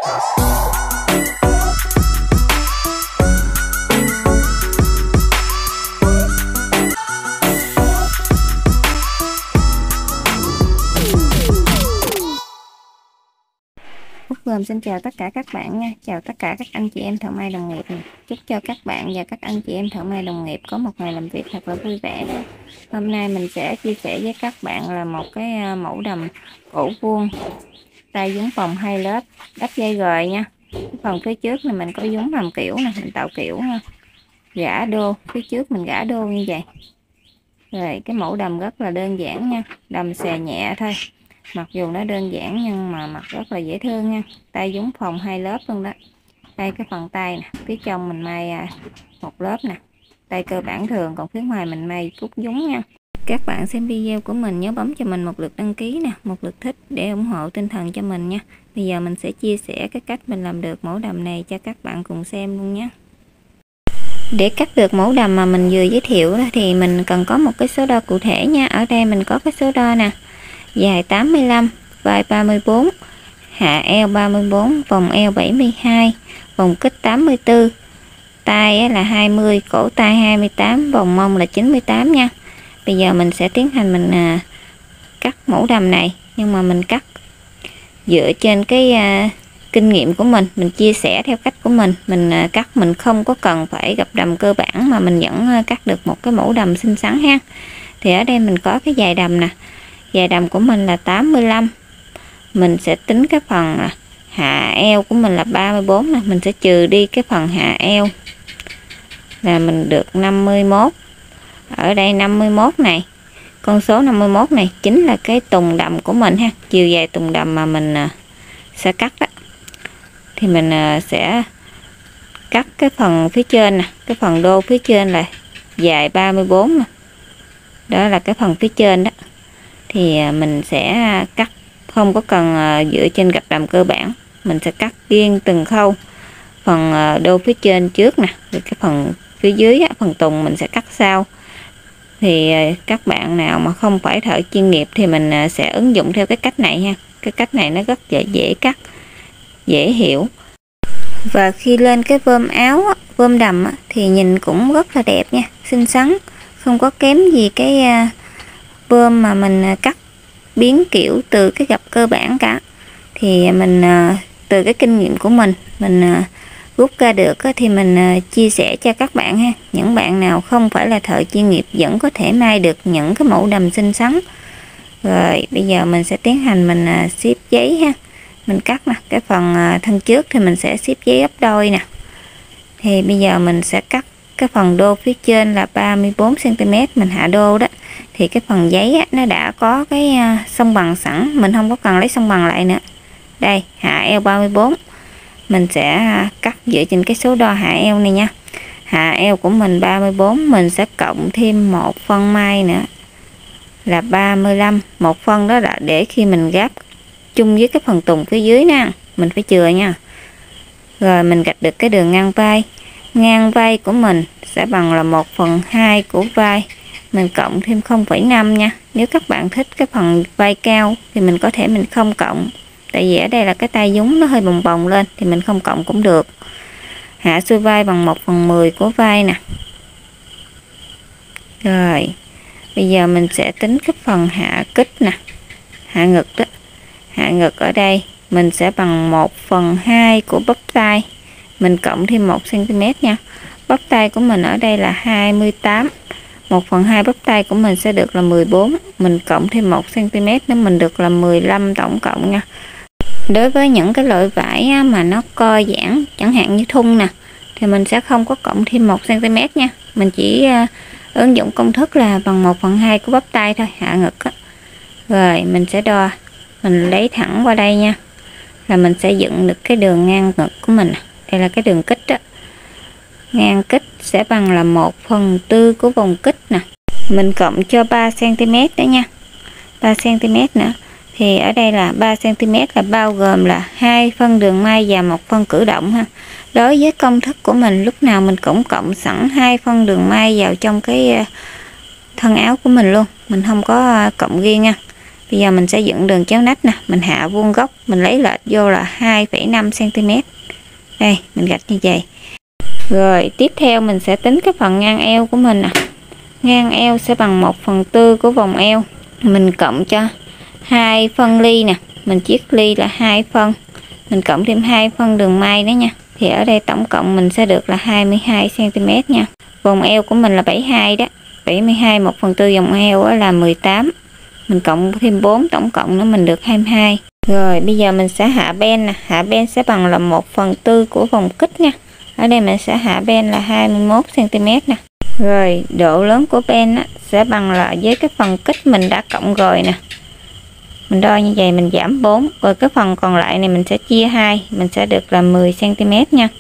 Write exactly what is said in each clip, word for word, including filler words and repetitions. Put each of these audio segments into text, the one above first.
Úc Gồm xin chào tất cả các bạn nha, chào tất cả các anh chị em thợ may đồng nghiệp này. Chúc cho các bạn và các anh chị em thợ may đồng nghiệp có một ngày làm việc thật là vui vẻ. Hôm nay mình sẽ chia sẻ với các bạn là một cái mẫu đầm cổ vuông tay dúng vòng hai lớp đắp dây gời nha. Phần phía trước này mình có dúng làm kiểu nè, mình tạo kiểu nha, gã đô phía trước mình gã đô như vậy. Rồi cái mẫu đầm rất là đơn giản nha, đầm xè nhẹ thôi. Mặc dù nó đơn giản nhưng mà mặc rất là dễ thương nha. Tay dúng phòng hai lớp luôn đó. Đây cái phần tay nè, phía trong mình may một lớp nè. Tay cơ bản thường, còn phía ngoài mình may cúc dúng nha. Các bạn xem video của mình nhớ bấm cho mình một lượt đăng ký nè, một lượt thích để ủng hộ tinh thần cho mình nha. Bây giờ mình sẽ chia sẻ cái cách mình làm được mẫu đầm này cho các bạn cùng xem luôn nhé. Để cắt được mẫu đầm mà mình vừa giới thiệu đó, thì mình cần có một cái số đo cụ thể nha. Ở đây mình có cái số đo nè, dài tám mươi lăm, vai ba mươi bốn, hạ eo ba mươi bốn, vòng eo bảy mươi hai, vòng kích tám mươi tư, tay là hai mươi, cổ tay hai mươi tám, vòng mông là chín mươi tám nha. Bây giờ mình sẽ tiến hành mình à, cắt mẫu đầm này, nhưng mà mình cắt dựa trên cái à, kinh nghiệm của mình, mình chia sẻ theo cách của mình. Mình à, cắt mình không có cần phải gặp đầm cơ bản mà mình vẫn à, cắt được một cái mẫu đầm xinh xắn ha. Thì ở đây mình có cái dài đầm nè, dài đầm của mình là tám mươi lăm. Mình sẽ tính cái phần à, hạ eo của mình là ba mươi bốn nè, mình sẽ trừ đi cái phần hạ eo là mình được năm mươi mốt. Ở đây năm mươi mốt này, con số năm mươi mốt này chính là cái tùng đầm của mình ha, chiều dài tùng đầm mà mình à, sẽ cắt đó. Thì mình à, sẽ cắt cái phần phía trên nè, cái phần đô phía trên là dài ba mươi bốn nè. Đó là cái phần phía trên đó. Thì à, mình sẽ cắt không có cần à, dựa trên gạch đầm cơ bản, mình sẽ cắt riêng từng khâu. Phần à, đô phía trên trước nè, rồi cái phần phía dưới á, phần tùng mình sẽ cắt sau. Thì à, các bạn nào mà không phải thợ chuyên nghiệp thì mình à, sẽ ứng dụng theo cái cách này ha. Cái cách này nó rất dễ, dễ cắt, dễ hiểu. Và khi lên cái vơm áo á, vơm đầm á, thì nhìn cũng rất là đẹp nha, xinh xắn, không có kém gì cái à, vơm mà mình cắt biến kiểu từ cái gập cơ bản cả. Thì mình từ cái kinh nghiệm của mình mình rút ra được thì mình chia sẻ cho các bạn ha. Những bạn nào không phải là thợ chuyên nghiệp vẫn có thể may được những cái mẫu đầm xinh xắn. Rồi bây giờ mình sẽ tiến hành mình xếp giấy ha. Mình cắt nè, cái phần thân trước thì mình sẽ xếp giấy gấp đôi nè. Thì bây giờ mình sẽ cắt cái phần đô phía trên là ba mươi bốn xăng ti mét, mình hạ đô đó. Thì cái phần giấy á, nó đã có cái song bằng sẵn, mình không có cần lấy song bằng lại nữa. Đây, hạ eo ba mươi bốn. Mình sẽ cắt dựa trên cái số đo hạ eo này nha. Hạ eo của mình ba mươi bốn, mình sẽ cộng thêm một phân may nữa là ba mươi lăm. Một phân đó là để khi mình gáp chung với cái phần tùng phía dưới nè, mình phải chừa nha. Rồi mình gạch được cái đường ngang vai. Ngang vai của mình sẽ bằng là một phần hai của vai. Mình cộng thêm không phẩy năm nha. Nếu các bạn thích cái phần vai cao thì mình có thể mình không cộng. Tại vì ở đây là cái tay dúng nó hơi bồng bồng lên thì mình không cộng cũng được. Hạ xuôi vai bằng một phần mười của vai nè. Rồi bây giờ mình sẽ tính cái phần hạ kích nè, hạ ngực đó. Hạ ngực ở đây mình sẽ bằng một phần hai của bắp tay. Mình cộng thêm một xăng ti mét nha. Bắp tay của mình ở đây là hai mươi tám. một phần hai bắp tay của mình sẽ được là mười bốn. Mình cộng thêm một xăng ti mét nữa mình được là mười lăm tổng cộng nha. Đối với những cái loại vải mà nó co giãn, chẳng hạn như thun nè, thì mình sẽ không có cộng thêm một xăng ti mét nha. Mình chỉ uh, ứng dụng công thức là bằng một phần hai của bắp tay thôi, hạ ngực á. Rồi mình sẽ đo, mình lấy thẳng qua đây nha. Là mình sẽ dựng được cái đường ngang ngực của mình. Đây là cái đường kích đó. Ngang kích sẽ bằng là một phần tư của vòng kích nè. Mình cộng cho ba xăng ti mét đó nha. ba xăng ti mét nữa. Thì ở đây là ba xăng ti mét là bao gồm là hai phân đường may và một phân cử động ha. Đối với công thức của mình lúc nào mình cũng cộng sẵn hai phân đường may vào trong cái thân áo của mình luôn. Mình không có cộng riêng nha. Bây giờ mình sẽ dựng đường chéo nách nè, mình hạ vuông góc, mình lấy lệch vô là hai phẩy năm xăng ti mét. Đây, mình gạch như vậy. Rồi, tiếp theo mình sẽ tính cái phần ngang eo của mình nè. Ngang eo sẽ bằng một phần tư của vòng eo. Mình cộng cho hai phân ly nè, mình chiết ly là hai phân. Mình cộng thêm hai phân đường may đó nha. Thì ở đây tổng cộng mình sẽ được là hai mươi hai xăng ti mét nha. Vòng eo của mình là bảy mươi hai đó. bảy mươi hai một phần tư vòng eo là mười tám. Mình cộng thêm bốn, tổng cộng nữa mình được hai mươi hai. Rồi bây giờ mình sẽ hạ ben nè. Hạ ben sẽ bằng là một phần tư của vòng kích nha. Ở đây mình sẽ hạ ben là hai mươi mốt xăng ti mét nè. Rồi độ lớn của ben á, sẽ bằng là với cái phần kích mình đã cộng rồi nè. Mình đo như vậy mình giảm bốn. Rồi cái phần còn lại này mình sẽ chia hai. Mình sẽ được là mười xăng ti mét nha.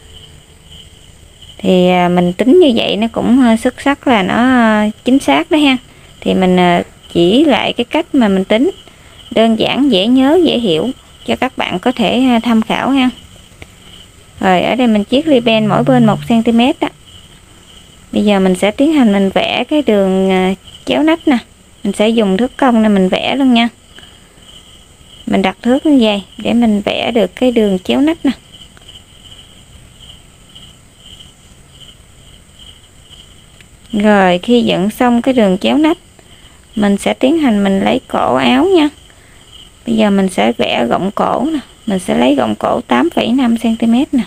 Thì mình tính như vậy nó cũng xuất sắc là nó chính xác đó ha. Thì mình chỉ lại cái cách mà mình tính. Đơn giản, dễ nhớ, dễ hiểu. Cho các bạn có thể tham khảo ha. Rồi ở đây mình chiết ly ben mỗi bên một xăng ti mét đó. Bây giờ mình sẽ tiến hành mình vẽ cái đường chéo nách nè. Mình sẽ dùng thước cong này mình vẽ luôn nha. Mình đặt thước như vậy để mình vẽ được cái đường chéo nách nè. Rồi khi dựng xong cái đường chéo nách, mình sẽ tiến hành mình lấy cổ áo nha. Bây giờ mình sẽ vẽ gọng cổ nè. Mình sẽ lấy gọng cổ tám phẩy năm xăng ti mét nè.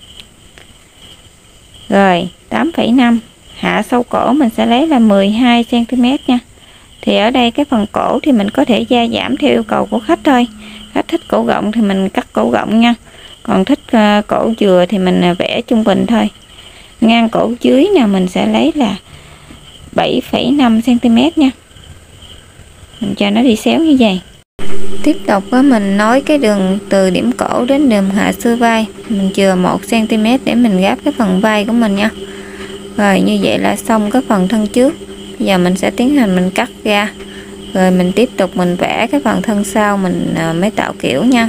Rồi tám phẩy năm. Hạ sâu cổ mình sẽ lấy là mười hai xăng ti mét nha. Thì ở đây cái phần cổ thì mình có thể gia giảm theo yêu cầu của khách thôi. Khách thích cổ rộng thì mình cắt cổ rộng nha. Còn thích uh, cổ dừa thì mình uh, vẽ trung bình thôi. Ngang cổ dưới nè mình sẽ lấy là bảy phẩy năm xăng ti mét nha. Mình cho nó đi xéo như vậy. Tiếp tục với mình nối cái đường từ điểm cổ đến đường hạ xương vai. Mình chừa một xăng ti mét để mình gáp cái phần vai của mình nha. Rồi như vậy là xong cái phần thân trước. Bây giờ mình sẽ tiến hành mình cắt ra. Rồi mình tiếp tục mình vẽ cái phần thân sau mình mới tạo kiểu nha.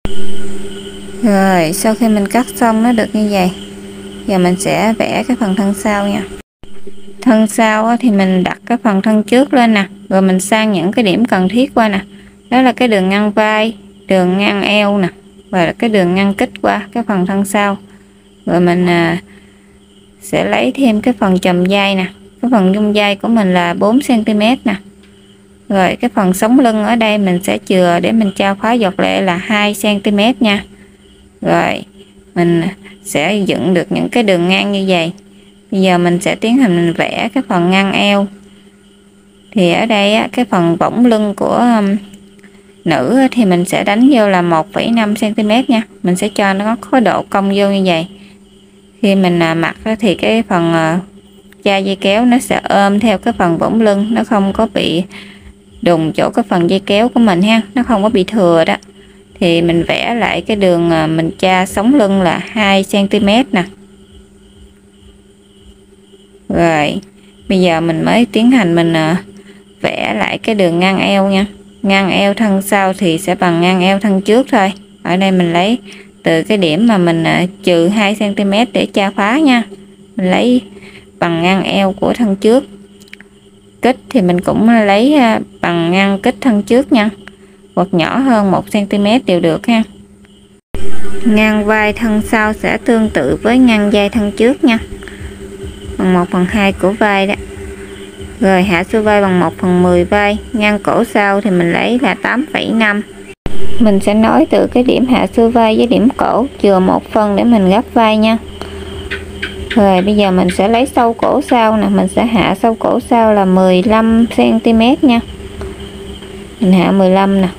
Rồi sau khi mình cắt xong nó được như vậy. Giờ mình sẽ vẽ cái phần thân sau nha. Thân sau thì mình đặt cái phần thân trước lên nè. Rồi mình sang những cái điểm cần thiết qua nè. Đó là cái đường ngăn vai, đường ngăn eo nè. Và cái đường ngăn kích qua cái phần thân sau. Rồi mình sẽ lấy thêm cái phần chùm vai nè. Cái phần dung vai của mình là bốn xăng ti mét nè. Rồi cái phần sống lưng ở đây mình sẽ chừa để mình trao khóa dọc lệ là hai xăng ti mét nha. Rồi mình sẽ dựng được những cái đường ngang như vậy. Bây giờ mình sẽ tiến hành mình vẽ cái phần ngăn eo. Thì ở đây á, cái phần võng lưng của um, nữ thì mình sẽ đánh vô là một phẩy năm xăng ti mét nha. Mình sẽ cho nó có độ cong vô như vậy. Khi mình uh, mặc thì cái phần uh, cha dây kéo nó sẽ ôm theo cái phần võng lưng, nó không có bị đùng chỗ cái phần dây kéo của mình ha, nó không có bị thừa đó. Thì mình vẽ lại cái đường uh, mình cha sống lưng là hai xăng ti mét nè. Rồi bây giờ mình mới tiến hành mình uh, vẽ lại cái đường ngang eo nha. Ngang eo thân sau thì sẽ bằng ngang eo thân trước thôi. Ở đây mình lấy từ cái điểm mà mình uh, trừ hai xăng ti mét để tra phá nha. Mình lấy bằng ngang eo của thân trước. Kích thì mình cũng lấy uh, bằng ngang kích thân trước nha. Hoặc nhỏ hơn một xăng ti mét đều được ha. Ngang vai thân sau sẽ tương tự với ngang vai thân trước nha. Bằng một phần hai của vai đó. Rồi hạ xuôi vai bằng một phần mười vai. Ngang cổ sau thì mình lấy là tám phẩy năm. Mình sẽ nối từ cái điểm hạ xuôi vai với điểm cổ, chừa một phân để mình gấp vai nha. Rồi bây giờ mình sẽ lấy sâu cổ sau nè. Mình sẽ hạ sâu cổ sau là mười lăm xăng ti mét nha. Mình hạ mười lăm nè.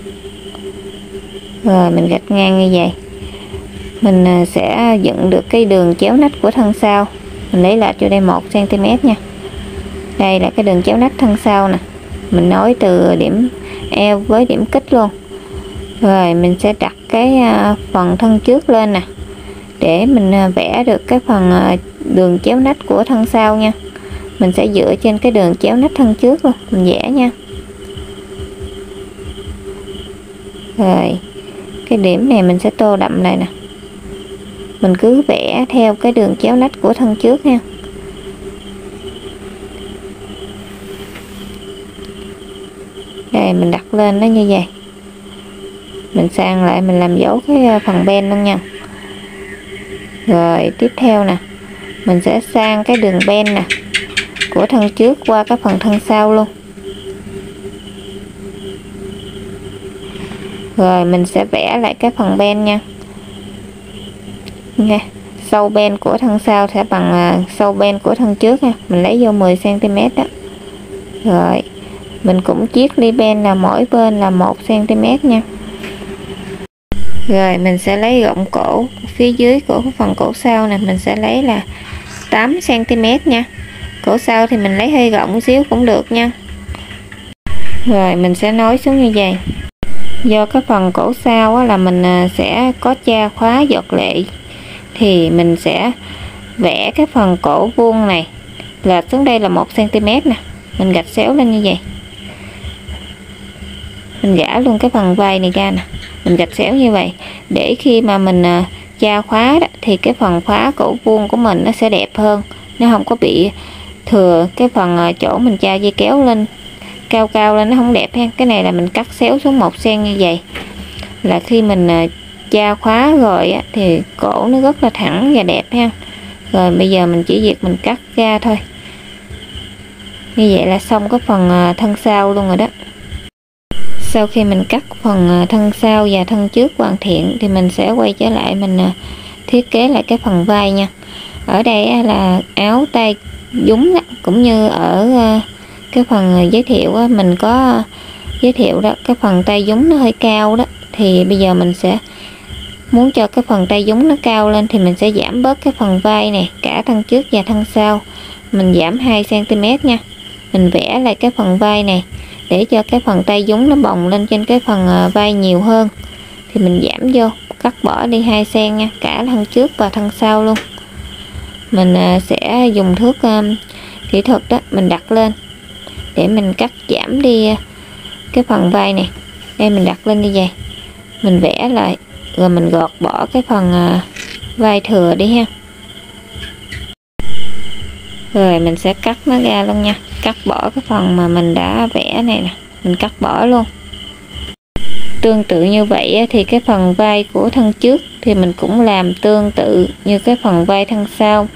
Rồi mình gạch ngang như vậy. Mình sẽ dựng được cái đường chéo nách của thân sau. Mình lấy lại cho đây một xăng ti mét nha. Đây là cái đường chéo nách thân sau nè. Mình nối từ điểm eo với điểm kích luôn. Rồi mình sẽ đặt cái phần thân trước lên nè. Để mình vẽ được cái phần đường chéo nách của thân sau nha. Mình sẽ dựa trên cái đường chéo nách thân trước luôn. Mình vẽ nha. Rồi cái điểm này mình sẽ tô đậm lại nè. Mình cứ vẽ theo cái đường chéo nách của thân trước nha. Rồi mình đặt lên nó như vậy, mình sang lại mình làm dấu cái phần bên luôn nha. Rồi tiếp theo nè, mình sẽ sang cái đường bên nè của thân trước qua cái phần thân sau luôn. Rồi mình sẽ vẽ lại cái phần bên nha. Nha, sâu bên của thân sau sẽ bằng uh, sâu bên của thân trước nha. Mình lấy vô mười xăng ti mét đó. Rồi mình cũng chiết ly bên là mỗi bên là một xăng ti mét nha. Rồi mình sẽ lấy gọng cổ phía dưới của phần cổ sau nè, mình sẽ lấy là tám xăng ti mét nha. Cổ sau thì mình lấy hơi rộng xíu cũng được nha. Rồi mình sẽ nối xuống như vậy. Do cái phần cổ sau á, là mình sẽ có cha khóa giọt lệ, thì mình sẽ vẽ cái phần cổ vuông này lệch xuống đây là một xăng ti mét nè, mình gạch xéo lên như vậy. Mình gã luôn cái phần vai này ra nè, mình gạch xéo như vậy để khi mà mình cha khóa đó, thì cái phần khóa cổ vuông của mình nó sẽ đẹp hơn, nó không có bị thừa cái phần chỗ mình cha dây kéo lên cao cao lên, nó không đẹp ha. Cái này là mình cắt xéo xuống một xăng như vậy, là khi mình cha khóa rồi á, thì cổ nó rất là thẳng và đẹp ha. Rồi bây giờ mình chỉ việc mình cắt ra thôi, như vậy là xong cái phần thân sau luôn rồi đó. Sau khi mình cắt phần thân sau và thân trước hoàn thiện thì mình sẽ quay trở lại mình thiết kế lại cái phần vai nha. Ở đây là áo tay dúng đó, cũng như ở cái phần giới thiệu á, mình có giới thiệu đó, cái phần tay dúng nó hơi cao đó, thì bây giờ mình sẽ muốn cho cái phần tay dúng nó cao lên thì mình sẽ giảm bớt cái phần vai này, cả thân trước và thân sau mình giảm hai xăng ti mét nha. Mình vẽ lại cái phần vai này để cho cái phần tay dúng nó bồng lên trên cái phần vai nhiều hơn, thì mình giảm vô, cắt bỏ đi hai xăng nha, cả thân trước và thân sau luôn. Mình sẽ dùng thước kỹ thuật đó, mình đặt lên để mình cắt giảm đi cái phần vai này. Đây mình đặt lên như vậy, mình vẽ lại rồi mình gọt bỏ cái phần vai thừa đi ha. Rồi mình sẽ cắt nó ra luôn nha, cắt bỏ cái phần mà mình đã vẽ này nè, mình cắt bỏ luôn. Tương tự như vậy thì cái phần vai của thân trước thì mình cũng làm tương tự như cái phần vai thân sau.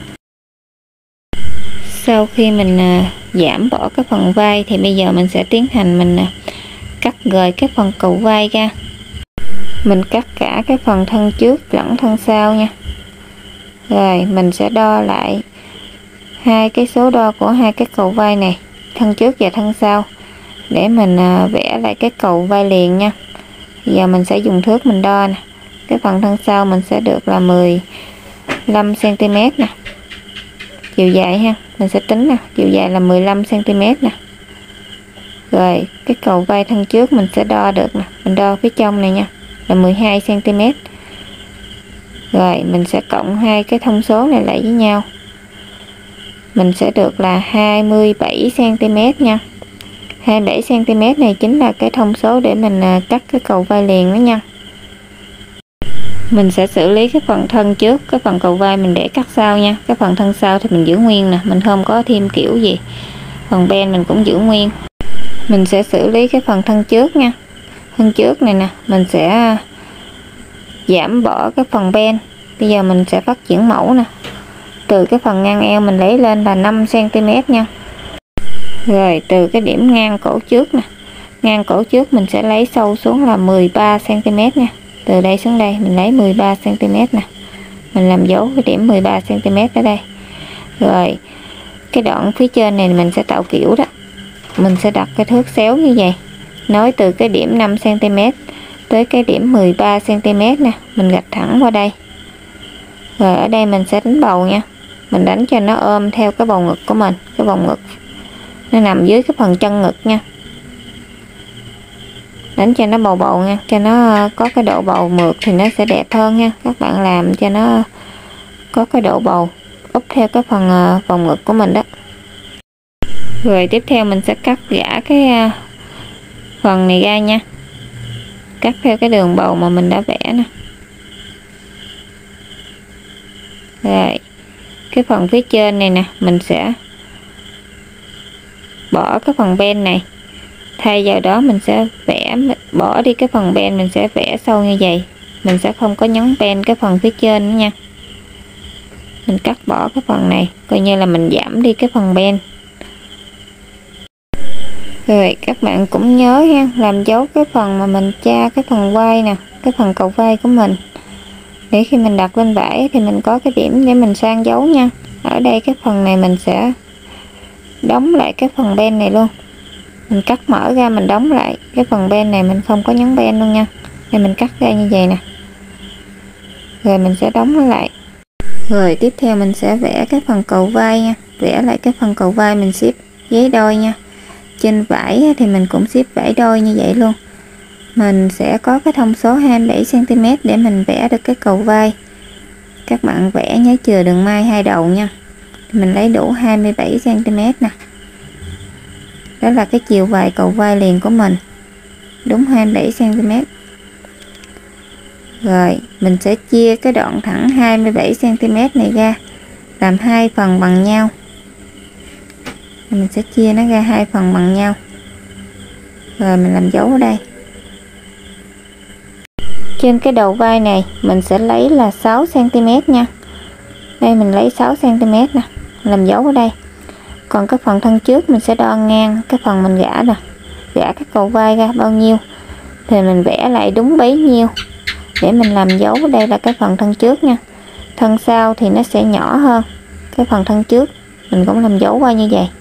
Sau khi mình giảm bỏ cái phần vai thì bây giờ mình sẽ tiến hành mình cắt rời cái phần cầu vai ra. Mình cắt cả cái phần thân trước lẫn thân sau nha. Rồi mình sẽ đo lại hai cái số đo của hai cái cầu vai này, thân trước và thân sau, để mình vẽ lại cái cầu vai liền nha. Giờ mình sẽ dùng thước mình đo nè. Cái phần thân sau mình sẽ được là mười lăm xăng ti mét nè. Chiều dài ha, mình sẽ tính nè, chiều dài là mười lăm xăng ti mét nè. Rồi cái cầu vai thân trước mình sẽ đo được nè, mình đo phía trong này nha, là mười hai xăng ti mét. Rồi mình sẽ cộng hai cái thông số này lại với nhau, mình sẽ được là hai mươi bảy xăng ti mét nha. hai mươi bảy xăng ti mét này chính là cái thông số để mình cắt cái cầu vai liền đó nha. Mình sẽ xử lý cái phần thân trước, cái phần cầu vai mình để cắt sau nha. Cái phần thân sau thì mình giữ nguyên nè, mình không có thêm kiểu gì. Phần bên mình cũng giữ nguyên. Mình sẽ xử lý cái phần thân trước nha. Thân trước này nè, mình sẽ giảm bỏ cái phần bên. Bây giờ mình sẽ phát triển mẫu nè. Từ cái phần ngang eo mình lấy lên là năm xăng ti mét nha. Rồi từ cái điểm ngang cổ trước nè, ngang cổ trước mình sẽ lấy sâu xuống là mười ba xăng ti mét nha. Từ đây xuống đây mình lấy mười ba xăng ti mét nè, mình làm dấu cái điểm mười ba xăng ti mét ở đây. Rồi cái đoạn phía trên này mình sẽ tạo kiểu đó, mình sẽ đặt cái thước xéo như vậy, nối từ cái điểm năm xăng ti mét tới cái điểm mười ba xăng ti mét nè, mình gạch thẳng qua đây. Rồi ở đây mình sẽ đánh bầu nha, mình đánh cho nó ôm theo cái bầu ngực của mình, cái bầu ngực nó nằm dưới cái phần chân ngực nha, đánh cho nó bầu bầu nha, cho nó có cái độ bầu mượt thì nó sẽ đẹp hơn nha. Các bạn làm cho nó có cái độ bầu úp theo cái phần vòng ngực của mình đó. Rồi tiếp theo mình sẽ cắt gã cái phần này ra nha, cắt theo cái đường bầu mà mình đã vẽ nè. Rồi cái phần phía trên này nè, mình sẽ bỏ cái phần bên này, Thay vào đó mình sẽ vẽ, bỏ đi cái phần ben, mình sẽ vẽ sâu như vậy. Mình sẽ không có nhấn ben cái phần phía trên nữa nha. Mình cắt bỏ cái phần này, coi như là mình giảm đi cái phần ben. Rồi các bạn cũng nhớ ha, làm dấu cái phần mà mình tra cái phần vai nè, cái phần cầu vai của mình, để khi mình đặt lên vải thì mình có cái điểm để mình sang dấu nha. Ở đây cái phần này mình sẽ đóng lại cái phần ben này luôn. Mình cắt mở ra, mình đóng lại cái phần ben này, mình không có nhấn ben luôn nha. Đây mình cắt ra như vậy nè. Rồi mình sẽ đóng nó lại. Rồi tiếp theo mình sẽ vẽ cái phần cầu vai nha. Vẽ lại cái phần cầu vai, mình xếp giấy đôi nha. Trên vải thì mình cũng xếp vải đôi như vậy luôn. Mình sẽ có cái thông số hai mươi bảy xăng ti mét để mình vẽ được cái cầu vai. Các bạn vẽ nhớ chừa đường may hai đầu nha. Mình lấy đủ hai mươi bảy xăng ti mét nè. Đó là cái chiều dài cầu vai liền của mình, đúng hai mươi bảy xăng ti mét. Rồi mình sẽ chia cái đoạn thẳng hai mươi bảy xăng ti mét này ra làm hai phần bằng nhau. Mình sẽ chia nó ra hai phần bằng nhau. Rồi mình làm dấu ở đây. Trên cái đầu vai này mình sẽ lấy là sáu xăng ti mét nha. Đây mình lấy sáu xăng ti mét nè, làm dấu ở đây. Còn cái phần thân trước mình sẽ đo ngang cái phần mình gã nè, gã cái cầu vai ra bao nhiêu thì mình vẽ lại đúng bấy nhiêu để mình làm dấu. Đây là cái phần thân trước nha. Thân sau thì nó sẽ nhỏ hơn cái phần thân trước, mình cũng làm dấu qua như vậy.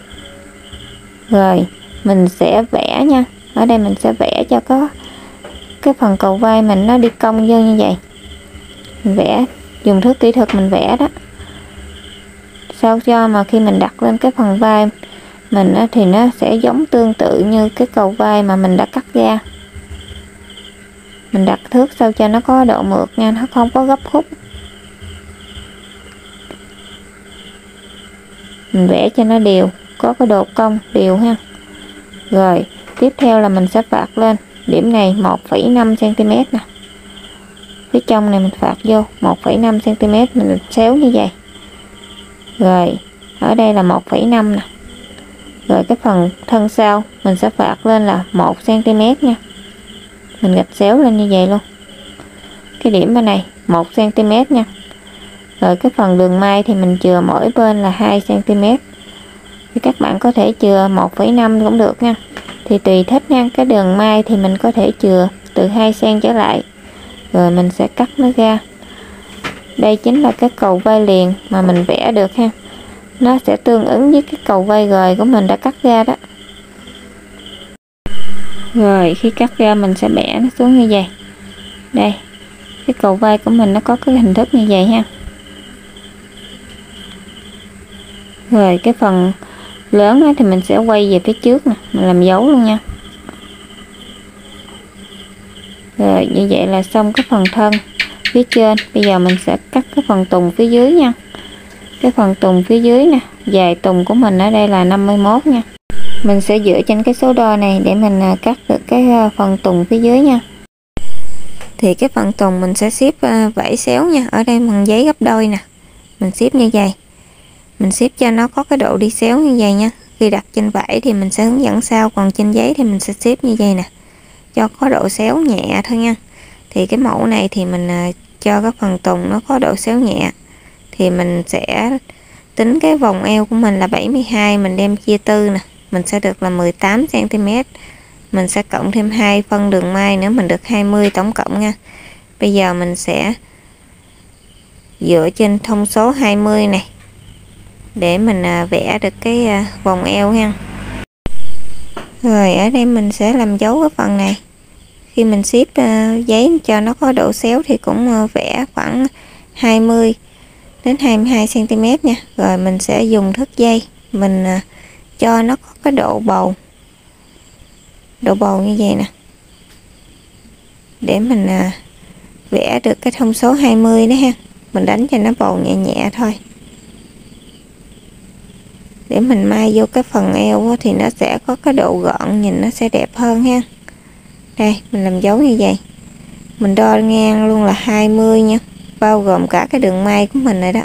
Rồi mình sẽ vẽ nha. Ở đây mình sẽ vẽ cho có cái phần cầu vai mình nó đi cong vô như vậy. Mình vẽ dùng thước kỹ thuật mình vẽ đó, sao cho mà khi mình đặt lên cái phần vai mình á, thì nó sẽ giống tương tự như cái cầu vai mà mình đã cắt ra. Mình đặt thước sao cho nó có độ mượt nha, nó không có gấp khúc. Mình vẽ cho nó đều, có cái độ cong đều ha. Rồi tiếp theo là mình sẽ phạt lên điểm này một phẩy năm xăng ti mét nè. Phía trong này mình phạt vô một phẩy năm xăng ti mét, mình xéo như vậy. Rồi ở đây là một phẩy năm nè. Rồi cái phần thân sau mình sẽ phạt lên là một xăng ti mét nha. Mình gạch xéo lên như vậy luôn. Cái điểm bên này một xăng ti mét nha. Rồi cái phần đường may thì mình chừa mỗi bên là hai xăng ti mét. Thì các bạn có thể chừa một phẩy năm cũng được nha. Thì tùy thích nha, cái đường may thì mình có thể chừa từ hai xăng trở lại. Rồi mình sẽ cắt nó ra. Đây chính là cái cầu vai liền mà mình vẽ được ha. Nó sẽ tương ứng với cái cầu vai gời của mình đã cắt ra đó. Rồi khi cắt ra mình sẽ bẻ nó xuống như vậy. Đây, cái cầu vai của mình nó có cái hình thức như vậy ha. Rồi cái phần lớn đó thì mình sẽ quay về phía trước nè, mình làm dấu luôn nha. Rồi như vậy là xong cái phần thân phía trên. Bây giờ mình sẽ cắt cái phần tùng phía dưới nha. Cái phần tùng phía dưới nè, dài tùng của mình ở đây là năm mươi mốt nha. Mình sẽ dựa trên cái số đo này để mình cắt được cái phần tùng phía dưới nha. Thì cái phần tùng mình sẽ xếp vải xéo nha. Ở đây bằng giấy gấp đôi nè, mình xếp như vậy. Mình xếp cho nó có cái độ đi xéo như vậy nha. Khi đặt trên vải thì mình sẽ hướng dẫn sau, còn trên giấy thì mình sẽ xếp như vậy nè, cho có độ xéo nhẹ thôi nha. Thì cái mẫu này thì mình cho cái phần tùng nó có độ xéo nhẹ. Thì mình sẽ tính cái vòng eo của mình là bảy mươi hai, mình đem chia tư nè, mình sẽ được là mười tám xăng ti mét. Mình sẽ cộng thêm hai phân đường may nữa, mình được hai mươi tổng cộng nha. Bây giờ mình sẽ dựa trên thông số hai mươi này để mình vẽ được cái vòng eo ha. Rồi ở đây mình sẽ làm dấu cái phần này. Khi mình xếp giấy cho nó có độ xéo thì cũng vẽ khoảng hai mươi đến hai mươi hai xăng ti mét nha. Rồi mình sẽ dùng thước dây mình cho nó có cái độ bầu, độ bầu như vậy nè, để mình vẽ được cái thông số hai mươi đó ha. Mình đánh cho nó bầu nhẹ nhẹ thôi, để mình may vô cái phần eo thì nó sẽ có cái độ gọn, nhìn nó sẽ đẹp hơn ha. Đây mình làm dấu như vậy. Mình đo ngang luôn là hai mươi nha, bao gồm cả cái đường may của mình rồi đó.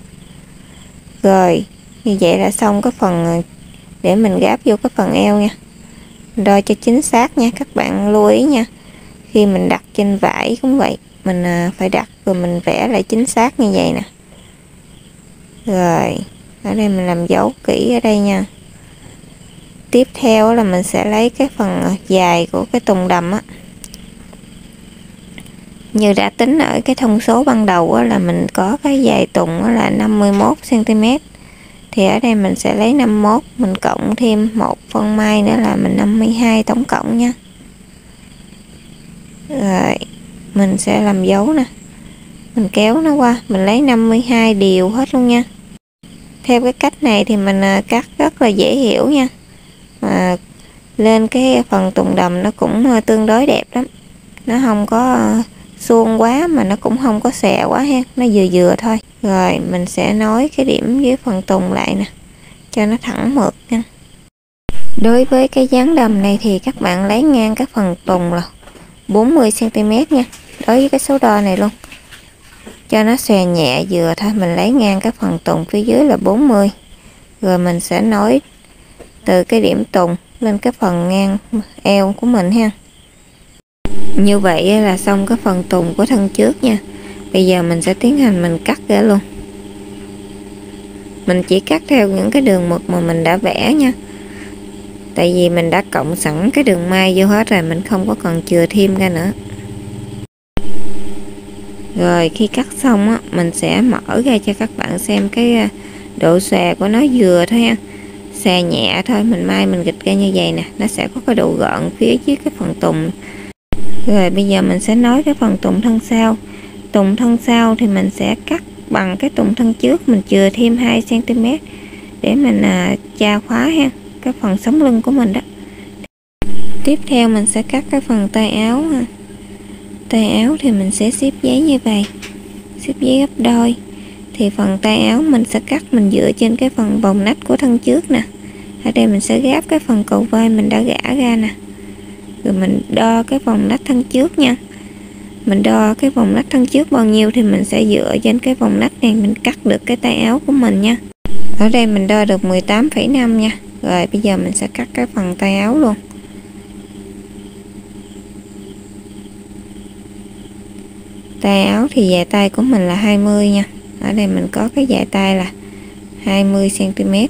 Rồi như vậy là xong cái phần để mình gáp vô cái phần eo nha. đo cho chính xác nha, các bạn lưu ý nha. Khi mình đặt trên vải cũng vậy, mình phải đặt rồi mình vẽ lại chính xác như vậy nè. Rồi ở đây mình làm dấu kỹ ở đây nha. Tiếp theo là mình sẽ lấy cái phần dài của cái tùng đầm á, như đã tính ở cái thông số ban đầu á, là mình có cái dài tùng á, là năm mươi mốt xăng ti mét. Thì ở đây mình sẽ lấy năm mươi mốt, mình cộng thêm một phân may nữa là mình năm mươi hai tổng cộng nha. Rồi mình sẽ làm dấu nè, mình kéo nó qua, mình lấy năm mươi hai đều hết luôn nha. Theo cái cách này thì mình cắt rất là dễ hiểu nha, mà lên cái phần tùng đầm nó cũng tương đối đẹp lắm, nó không có suông quá mà nó cũng không có xè quá ha, nó vừa vừa thôi. Rồi mình sẽ nối cái điểm với phần tùng lại nè cho nó thẳng mượt nha. Đối với cái dáng đầm này thì các bạn lấy ngang cái phần tùng là bốn mươi xăng ti mét nha, đối với cái số đo này luôn, cho nó xòe nhẹ vừa thôi. Mình lấy ngang cái phần tùng phía dưới là bốn mươi, rồi mình sẽ nối từ cái điểm tùng lên cái phần ngang eo của mình ha. Như vậy là xong cái phần tùng của thân trước nha. Bây giờ mình sẽ tiến hành mình cắt ra luôn. Mình chỉ cắt theo những cái đường mực mà mình đã vẽ nha, tại vì mình đã cộng sẵn cái đường may vô hết rồi, mình không có cần chừa thêm ra nữa. Rồi khi cắt xong á, mình sẽ mở ra cho các bạn xem cái độ xòe của nó vừa thôi ha, xòe nhẹ thôi. Mình may mình gịch ra như vậy nè, nó sẽ có cái độ gọn phía dưới cái phần tùng. Rồi bây giờ mình sẽ nối cái phần tùng thân sau. Tùng thân sau thì mình sẽ cắt bằng cái tùng thân trước, mình chừa thêm hai xăng ti mét để mình à, tra khóa ha, cái phần sống lưng của mình đó. Tiếp theo mình sẽ cắt cái phần tay áo ha. Tay áo thì mình sẽ xếp giấy như vậy, xếp giấy gấp đôi. Thì phần tay áo mình sẽ cắt mình dựa trên cái phần vòng nách của thân trước nè. Ở đây mình sẽ gáp cái phần cầu vai mình đã gã ra nè, rồi mình đo cái vòng nách thân trước nha. Mình đo cái vòng nách thân trước bao nhiêu thì mình sẽ dựa trên cái vòng nách này mình cắt được cái tay áo của mình nha. Ở đây mình đo được mười tám phẩy năm nha. Rồi bây giờ mình sẽ cắt cái phần tay áo luôn. Tay áo thì dài tay của mình là hai mươi nha. Ở đây mình có cái dài tay là hai mươi xăng ti mét.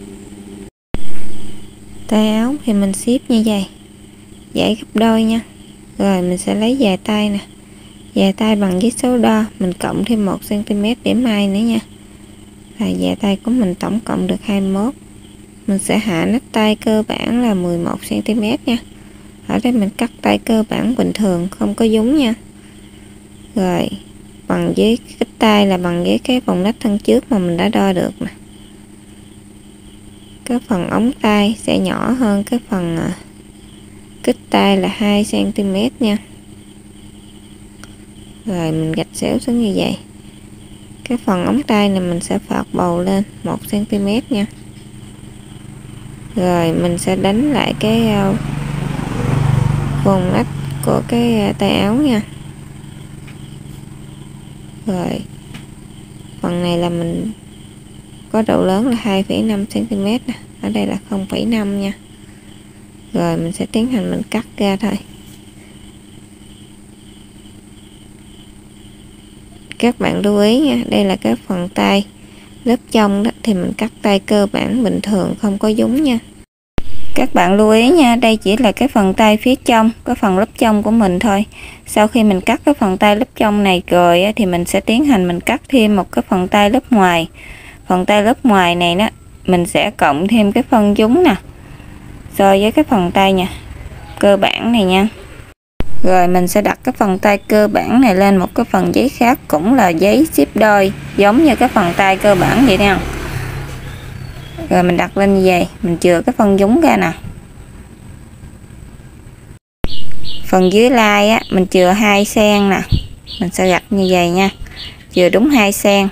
Tay áo thì mình xếp như vậy, dãy gấp đôi nha. Rồi mình sẽ lấy dài tay nè, dài tay bằng với số đo, mình cộng thêm một xăng ti mét để may nữa nha. Và dài tay của mình tổng cộng được hai mươi mốt. Mình sẽ hạ nách tay cơ bản là mười một xăng ti mét nha. Ở đây mình cắt tay cơ bản bình thường, không có dúng nha. Rồi bằng với cái tay là bằng với cái vòng nách thân trước mà mình đã đo được nè. Cái phần ống tay sẽ nhỏ hơn cái phần kích tay là hai xăng ti mét nha. Rồi mình gạch xéo xuống như vậy. Cái phần ống tay này mình sẽ phạt bầu lên một xăng ti mét nha. Rồi mình sẽ đánh lại cái vùng nách của cái tay áo nha. Rồi phần này là mình có độ lớn là hai phẩy năm xăng ti mét nè, ở đây là không phẩy năm nha. Rồi mình sẽ tiến hành mình cắt ra thôi. Các bạn lưu ý nha, đây là cái phần tay lớp trong đó thì mình cắt tay cơ bản bình thường, không có dúng nha. Các bạn lưu ý nha, đây chỉ là cái phần tay phía trong, cái phần lớp trong của mình thôi. Sau khi mình cắt cái phần tay lớp trong này rồi thì mình sẽ tiến hành mình cắt thêm một cái phần tay lớp ngoài. Phần tay lớp ngoài này đó mình sẽ cộng thêm cái phân dúng nè, so với cái phần tay nha cơ bản này nha. Rồi mình sẽ đặt cái phần tay cơ bản này lên một cái phần giấy khác, cũng là giấy xếp đôi giống như cái phần tay cơ bản vậy nè. Rồi mình đặt lên như vậy, mình chừa cái phân dúng ra nè. Phần dưới lai á mình chừa hai xăng nè, mình sẽ gạch như vậy nha, chừa đúng hai xăng.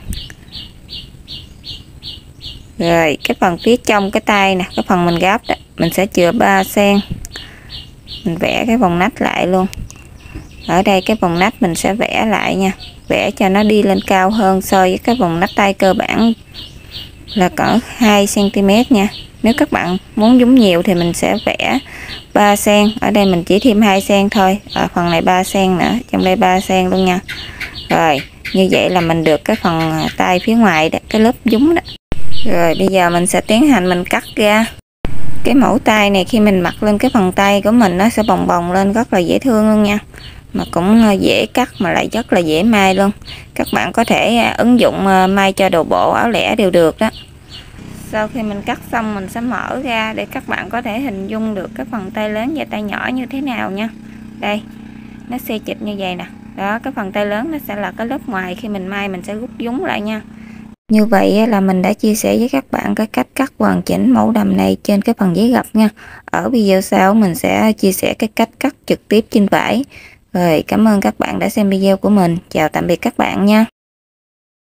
Rồi cái phần phía trong cái tay nè, cái phần mình gấp đó, mình sẽ chừa ba xăng. Mình vẽ cái vòng nách lại luôn. Ở đây cái vòng nách mình sẽ vẽ lại nha, vẽ cho nó đi lên cao hơn so với cái vòng nách tay cơ bản là cỡ hai xăng ti mét nha. Nếu các bạn muốn nhúng nhiều thì mình sẽ vẽ ba sen, ở đây mình chỉ thêm hai sen thôi, ở phần này ba sen nữa, trong đây ba sen luôn nha. Rồi như vậy là mình được cái phần tay phía ngoài đó, cái lớp nhúng đó. Rồi bây giờ mình sẽ tiến hành mình cắt ra. Cái mẫu tay này khi mình mặc lên cái phần tay của mình nó sẽ bồng bồng lên, rất là dễ thương luôn nha, mà cũng dễ cắt mà lại rất là dễ may luôn. Các bạn có thể ứng dụng may cho đồ bộ, áo lẻ đều được đó. Sau khi mình cắt xong mình sẽ mở ra để các bạn có thể hình dung được cái phần tay lớn và tay nhỏ như thế nào nha. Đây, nó xê chịch như vậy nè. Đó, cái phần tay lớn nó sẽ là cái lớp ngoài, khi mình may mình sẽ rút nhúng lại nha. Như vậy là mình đã chia sẻ với các bạn cái cách cắt hoàn chỉnh mẫu đầm này trên cái phần giấy gập nha. Ở video sau mình sẽ chia sẻ cái cách cắt trực tiếp trên vải. Rồi, cảm ơn các bạn đã xem video của mình. Chào tạm biệt các bạn nha.